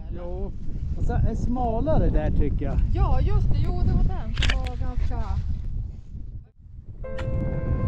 eller? Jo, och så är smalare där tycker jag. Ja, just det. Jo, det var den som var ganska...